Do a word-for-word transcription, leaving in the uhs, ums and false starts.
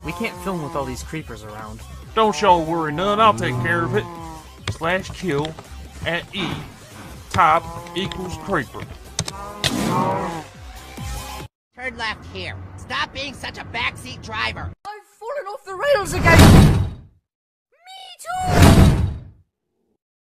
We can't film with all these creepers around. Don't y'all worry none, I'll take care of it. Slash kill at E. Top equals creeper. Turn left here. Stop being such a backseat driver. I've fallen off the rails again!